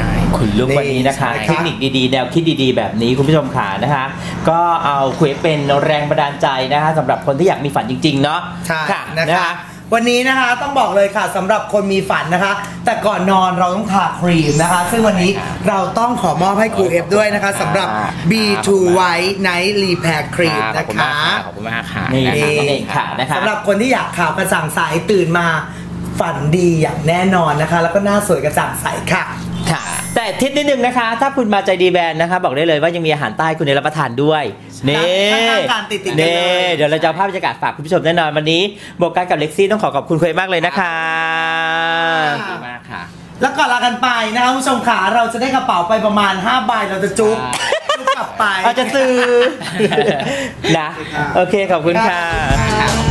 นลุกวันนี้นะคะนี่เทคนิคดีๆแนวคิดดีๆแบบนี้คุณผู้ชมขานะคะ ก็เอาคุยเป็นแรงบันดาลใจนะคะสำหรับคนที่อยากมีฝันจริงๆเนาะใช่ค่ะนะนะคะ คะวันนี้นะคะต้องบอกเลยค่ะสำหรับคนมีฝันนะคะ แต่ก่อนนอนเราต้องทาครีมนะคะ ซึ่งวันนี้เราต้องขอมอบให้ครูเอฟด้วยนะคะสำหรับ บี ทู White Night Repair Cream ขอบนะคุณคะมากค่ะขอบคุณมากค่ะนี่ะคะนี่ค่ะนะคะสำหรับคนที่อยากข่าวกระจ่างใสตื่นมาฝันดีอย่างแน่นอนนะคะ แล้วก็หน้าสวยกระจ่างใสค่ะค่ะ แต่ทิศนิดนึงนะคะ ถ้าคุณมาใจดีแบรนด์นะคะ บอกได้เลยว่ายังมีอาหารใต้คุณได้รับประทานด้วยนี่ข้างๆกันติดๆกันเลยนี่เดี๋ยวเราจะเอาภาพบรรยากาศฝากคุณผู้ชมแน่นอนวันนี้โบกันกับเล็กซี่ต้องขอขอบคุณคุณเอมากเลยนะคะขอบคุณมากค่ะแล้วก่อนลากันไปนะคะคุณผู้ชมขาเราจะได้กระเป๋าไปประมาณห้าใบเราจะจุ๊บจุ๊บกลับไปเอาจะซื้อ นะ โอเค ขอบคุณค่ะค่ะ